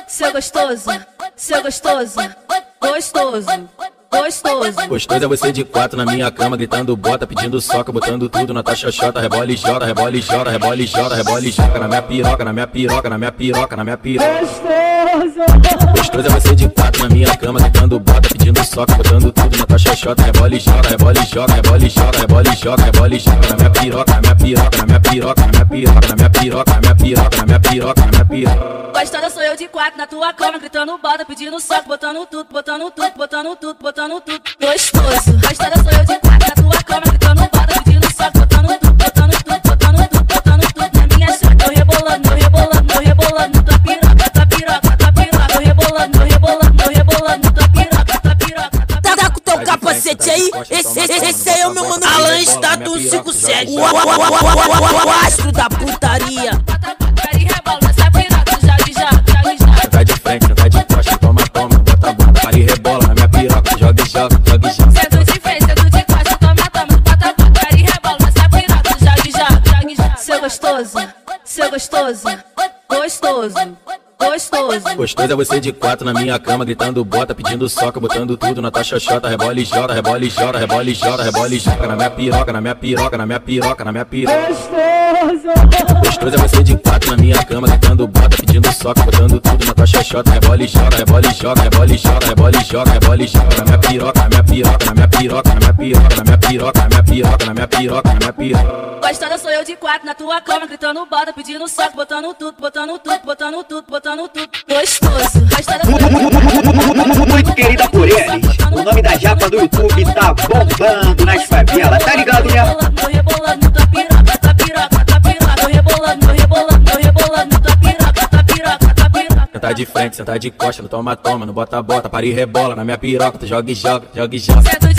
seu gostoso, seu gostoso, gostoso, gostoso. Gostoso é você de quatro na minha cama, gritando bota, pedindo soca, botando tudo na tua xoxota. Rebola e jora, rebola e jora, rebola e jora, rebola e joga na minha piroca, na minha piroca, na minha piroca, na minha piroca. Gostoso é você de quatro na minha cama, gritando bota, pedindo soca, botando tudo na tua xoxota. Rebola e jora, rebola e joga, rebola e jora, rebola e joga, rebola e joga na minha piroca, na minha piroca, na minha piroca, na minha piroca, na minha piroca, na minha piroca, na minha piroca, na minha piroca. Gostosa sou eu de quatro na tua cama, gritando bota, pedindo soco, botando tudo, botando tudo, botando tudo, botando tudo. Gostoso. Gostosa sou eu de quatro na tua cama, gritando bota, pedindo soco, botando tudo, botando tudo, botando tudo, botando tudo na minha chata. Eu rebolando, eu rebolando, eu rebolando, tua piroca, tua piroca, tua piroca. Eu rebolando, eu rebolando, eu rebolando, tua piroca, tua piroca. Tá com teu capacete aí? Esse aí é o meu mano Alan Estado 157. O astro da putaria. Tá de frente, tá de costa, toma, toma, bota, bota, para e rebola na minha piroca, joga e joga, joga e joga. Sento de frente, sento de costa, toma, toma, bota, bota, para e rebola nessa piroca, joga e joga, joga e joga. Seu gostoso, seu gostoso, gostoso, gostoso. Gostoso é você de quatro na minha cama, gritando bota, pedindo soca, botando tudo na tua xoxota. Rebola e jora, rebola e jora, rebola e jora, rebola e joga na minha piroca, na minha piroca, na minha piroca, na minha piroca. Gostoso é você de quatro na minha cama, gritando bota, pedindo soca, botando tudo na tua xoxota. Rebola e jora, rebola e joga, rebola e jora, rebola e joga, rebola e joga na minha piroca, na minha piroca, na minha piroca, na minha piroca, na minha piroca, na minha piroca, na minha piroca, na minha piroca. Gostosa sou eu de quatro na tua cama, gritando bota, pedindo soco, botando tudo, botando tudo, botando tudo, botando tudo. Gostoso. Gostosa sou eu. Muito querida por eles, o nome da japa do YouTube tá bombando nas favelas, tá ligado, né? Eu rebolando, tua piroca, tua piroca, tua piroca. Eu rebolando, eu rebolando, eu rebolando, tua piroca, tua piroca, tua piroca. Sentar de frente, sentar de costa, no toma, toma, no bota, bota, para e rebola na minha piroca, tu joga e joga, joga e joga.